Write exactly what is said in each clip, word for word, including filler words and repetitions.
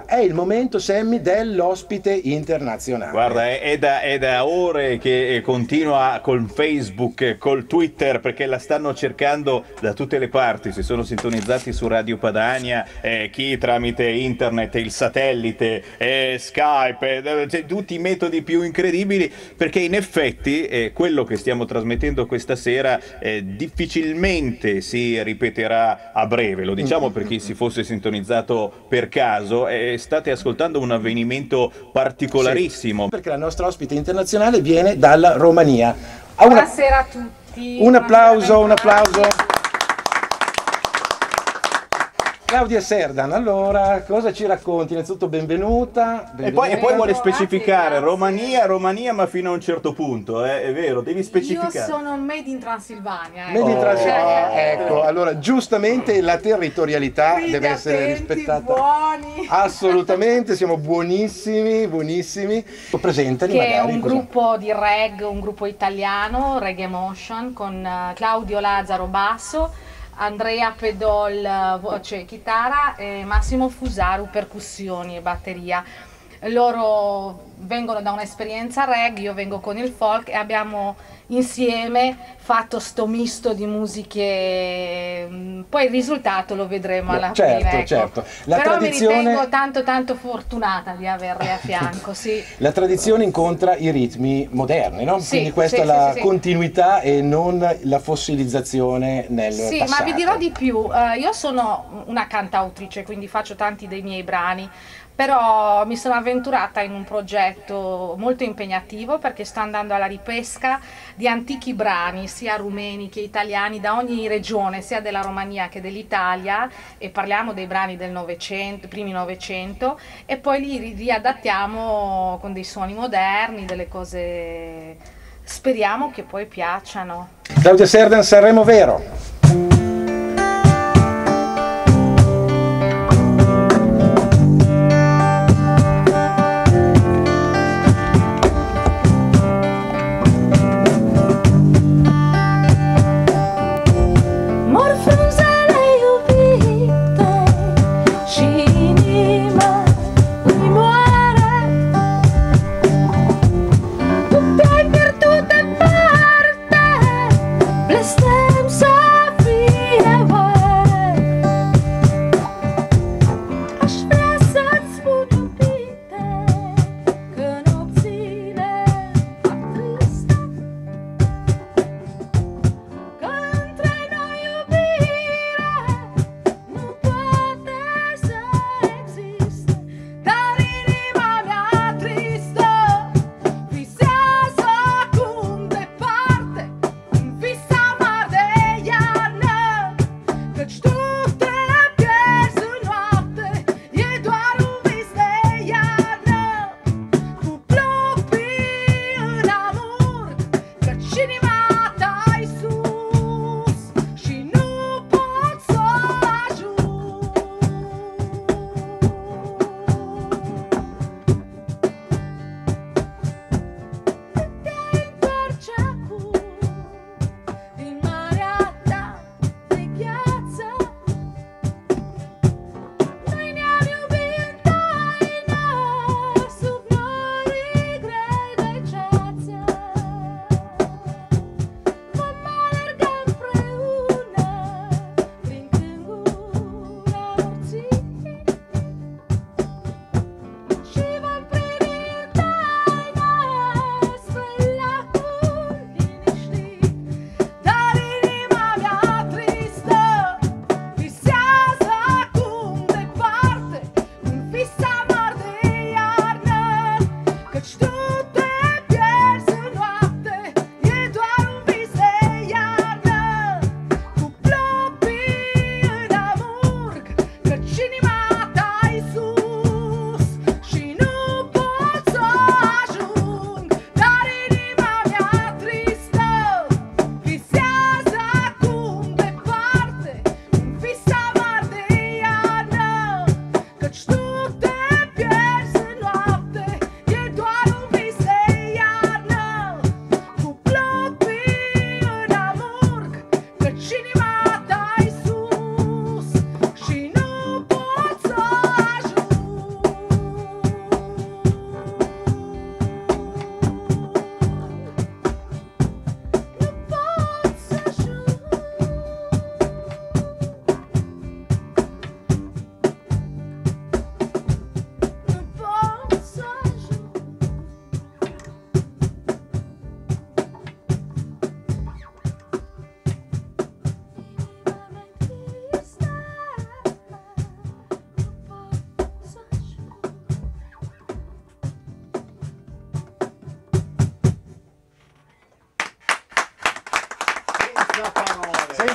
Allora, è il momento, Sammy, dell'ospite internazionale. Guarda, è, è, da, è da ore che continua col Facebook, col Twitter, perché la stanno cercando da tutte le parti. Si sono sintonizzati su Radio Padania, eh, chi tramite internet, il satellite, eh, Skype, eh, cioè, tutti i metodi più incredibili, perché in effetti eh, quello che stiamo trasmettendo questa sera eh, difficilmente si ripeterà a breve. Lo diciamo per chi si fosse sintonizzato per caso, eh, state ascoltando un avvenimento particolarissimo. Sì, perché la nostra ospite internazionale viene dalla Romania. Una... Buonasera a tutti. Un applauso, un applauso. Claudia Serdan, allora cosa ci racconti? Innanzitutto benvenuta. benvenuta. E, poi, e poi vuole specificare Romania, Romania, ma fino a un certo punto, eh? È vero, devi specificare. Io sono made in Transilvania. Eh. Made in Transilvania, Oh. ecco, allora giustamente la territorialità Quindi deve essere attenti, rispettata. Buoni. Assolutamente, siamo buonissimi, buonissimi. Presentali Che magari. è un così. gruppo di reggae, un gruppo italiano, Reggae Emotion, con uh, Claudio Lazzaro basso, Andrea Pedol voce e chitarra e Massimo Fusaru percussioni e batteria. Loro vengono da un'esperienza reggae, io vengo con il folk e abbiamo insieme fatto sto misto di musiche, poi il risultato lo vedremo alla certo, fine. Ecco. Certo. La Però tradizione... mi ritengo tanto tanto fortunata di averli a fianco, sì. La tradizione incontra i ritmi moderni, no? Sì, Quindi questa sì, è la sì, sì, continuità e non la fossilizzazione nel sì, passato. ma vi dirò di più, uh, io sono una cantautrice, quindi faccio tanti dei miei brani, però mi sono avventurata in un progetto molto impegnativo perché sto andando alla ripesca di antichi brani, sia rumeni che italiani, da ogni regione, sia della Romania che dell'Italia, e parliamo dei brani del Novecento, primi Novecento, e poi li riadattiamo con dei suoni moderni, delle cose, speriamo che poi piacciono. Claudia Serdan, Sanremo Vero. Bless them so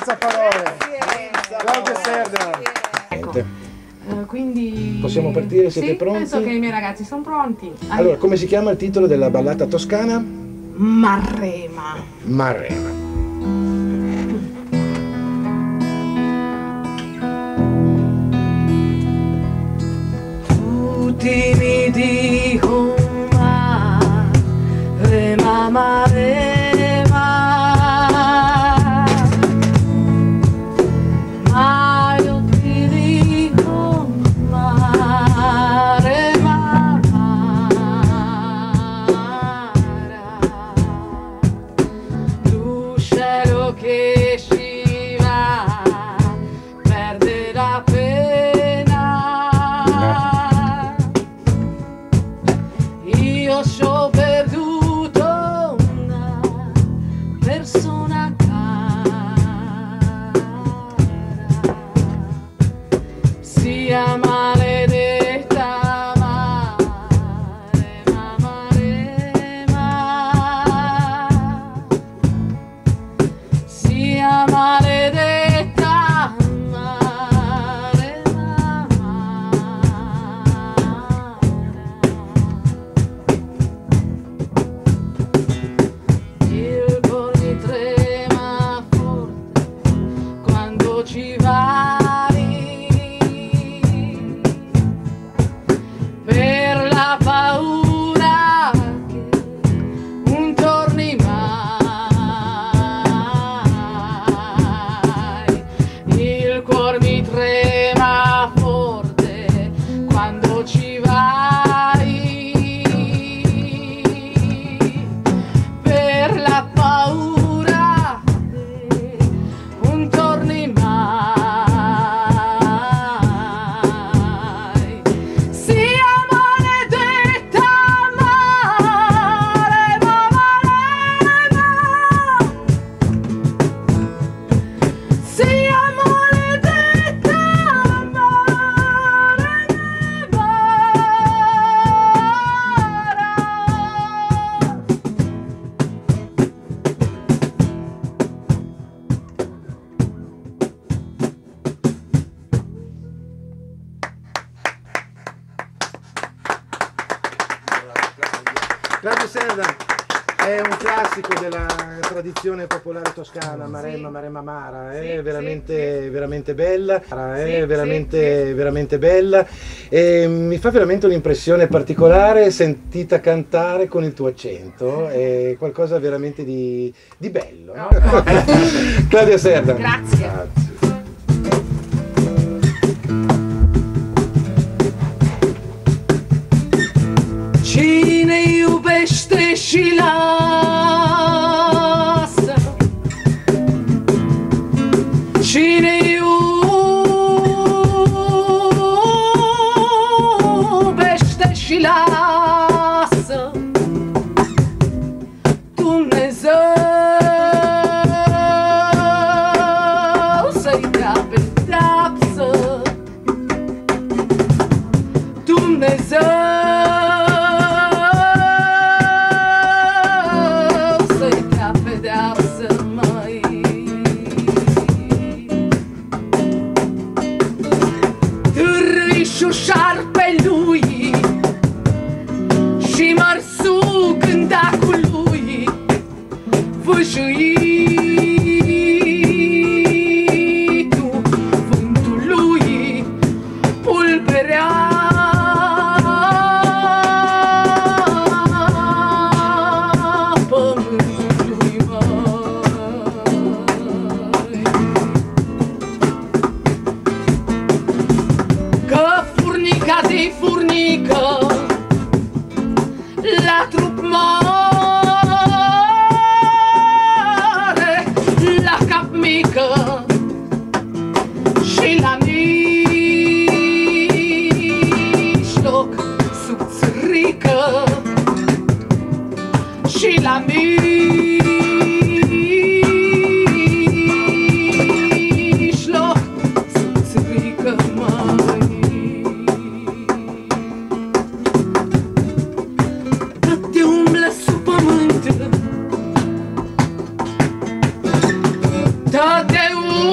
senza parole. Claudia Serda. Ecco. Uh, quindi possiamo partire? Siete sì, pronti? Penso che i miei ragazzi sono pronti. Allora, come si chiama il titolo della ballata toscana? Marrema. Marrema. Tutti mi dicono Marrema, Marrema, ma io ti dico Marrema, l'uscello che sciva perde la pena. Io c'ho perduto una persona cara, sia maledetta Marrema, Marrema, sia maledetta Marrema, il cuore mi trema forte quando ci vai, per la paura che non torni mai. Il cuore mi trema forte quando ci vai, per la paura che non torni mai. Sia maledetta Marrema, Marrema, sia maledetta Claudia Serda è un classico della tradizione popolare toscana, Maremma, Maremma Mara, è Sì, veramente, sì, sì. veramente bella, è Sì, veramente, sì, sì. veramente bella e mi fa veramente un'impressione particolare sentita cantare con il tuo accento, è qualcosa veramente di, di bello. No? No, no. Claudia Serda. Grazie. Grazie. Cine iubește și lasă, cine iubește și lasă, Dumnezeu să-i dea pedeapsă, Dumnezeu să-i dea pedeapsă, măi. Târâișul șarpelui și mărsuc în dacul lui, vâjâitul vântului pulberea pământului, măi. Că furnica de furnică la trup mare, la cap mică și la mijloc subțirică și la mijloc subțirică, măi. Te umblă sub pământ, te umblă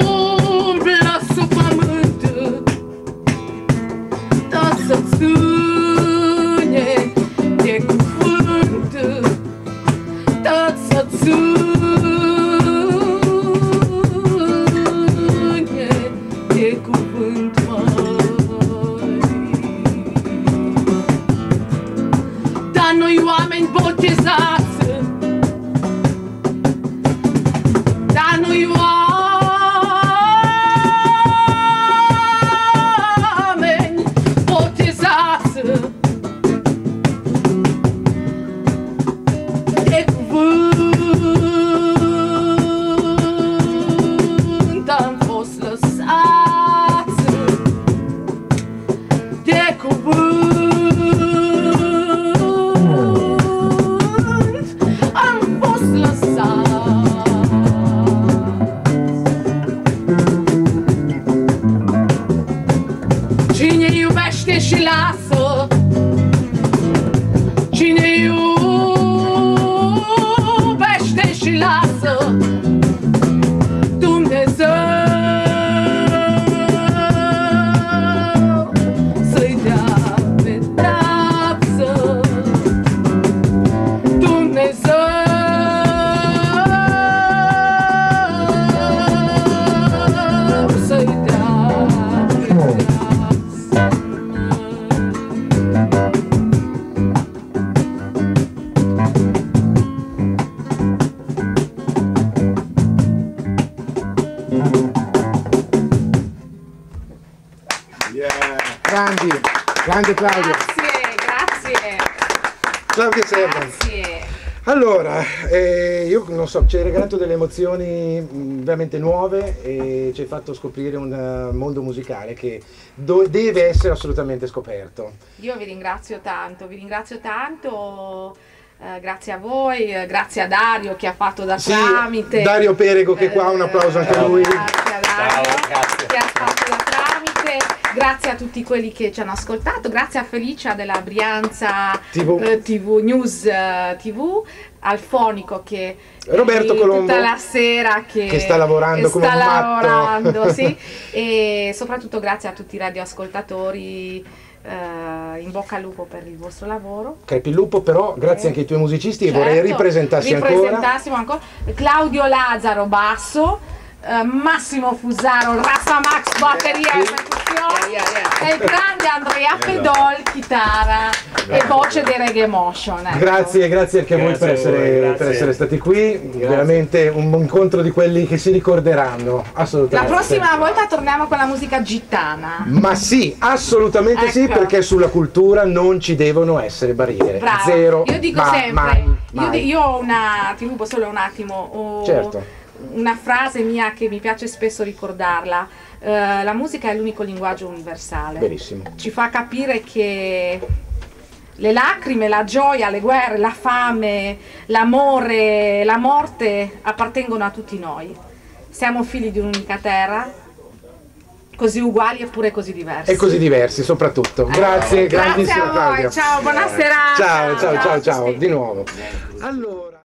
Grande Claudio. Grazie, grazie. Claudio Serra. Grazie. Allora, eh, io non so, ci hai regalato delle emozioni mh, veramente nuove e ci hai fatto scoprire un uh, mondo musicale che do- deve essere assolutamente scoperto. Io vi ringrazio tanto, vi ringrazio tanto. Eh, grazie a voi, eh, grazie a Dario che ha fatto da Sì, tramite. Dario Perego che è qua, un applauso anche a lui. Grazie a Dario Ciao, grazie. che ha fatto da tramite, grazie a tutti quelli che ci hanno ascoltato, grazie a Felicia della Brianza tivù. eh, tivù News eh, tivù, al fonico che Roberto è Colombo, tutta la sera che, che sta lavorando come sta un matto. lavorando, sì. E soprattutto grazie a tutti i radioascoltatori. Uh, in bocca al lupo per il vostro lavoro. Crepi il lupo, però grazie Eh, anche ai tuoi musicisti certo, e vorrei ripresentarsi ancora. Ripresentassimo ancora. Claudio Lazzaro basso, uh, Massimo Fusaro Rasta Max batteria e percussioni, Yeah, yeah, yeah. e il grande Andrea Pedol chitarra e voce dei Reggae Emotion. Ecco. Grazie, grazie anche a voi per Grazie a voi, essere, grazie. per essere stati qui, veramente un incontro di quelli che si ricorderanno, La assolutamente. prossima volta torniamo con la musica gittana. Ma sì, assolutamente sì, Ecco. perché sulla cultura non ci devono essere barriere. Bravo. Zero. Io dico ma- sempre, mai, io, mai. di- io ho una, ti rubo solo un attimo, ho Certo. una frase mia che mi piace spesso ricordarla. Eh, la musica è l'unico linguaggio universale. Benissimo. Ci fa capire che le lacrime, la gioia, le guerre, la fame, l'amore, la morte appartengono a tutti noi. Siamo figli di un'unica terra, così uguali eppure così diversi. E così diversi soprattutto. Grazie, Grazie grandissima a voi, Claudia. ciao, buona serata. Ciao, ciao, ciao, ciao, Giusti. di nuovo. Allora.